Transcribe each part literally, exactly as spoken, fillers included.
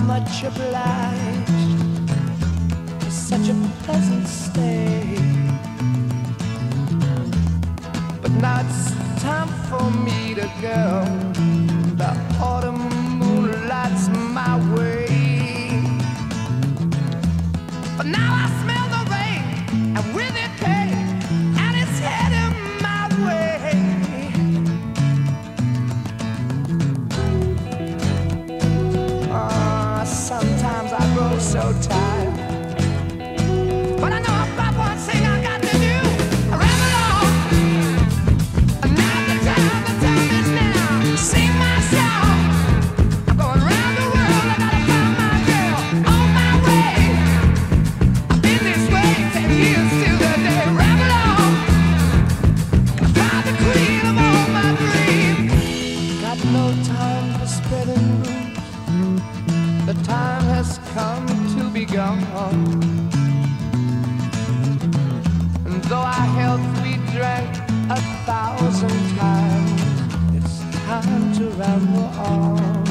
much obliged for such a pleasant stay. But now it's time for me to go. The autumn moonlight's my way. But now I smell the rain, and with it pain, and it's heading my way. Uh, sometimes I grow so tired, but I know about one thing I got to do. I ramble on, and now the time, the time is now. Sing my song, I'm going round the world. I gotta find my girl on my way. I've been this way ten years till the day. Ramble on, I find the queen of all my dreams. Got no time for spreading rules. The time has come to be gone. And though our health we drank a thousand times, it's time to ramble on.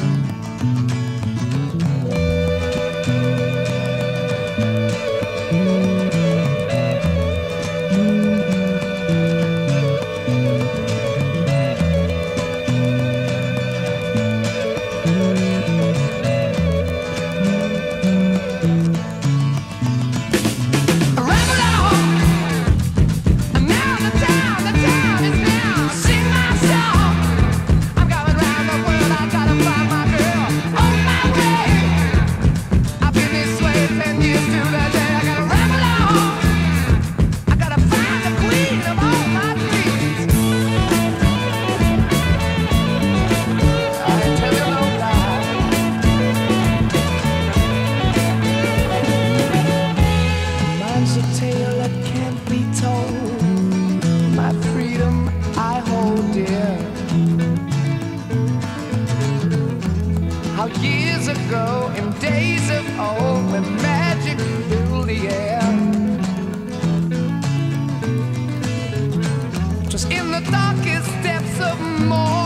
Ramble on, and now the time, the time is now. Sing my song, I'm going round the world. I gotta find my girl on my way. I've been this way ten years to the day. I gotta ramble on, I gotta find the queen of all my dreams. I ain't tell you no lie. Mine's a tale that can't be told. My freedom I hold dear. How years ago, in days of old, when magic filled the air, just in the darkest depths of morn,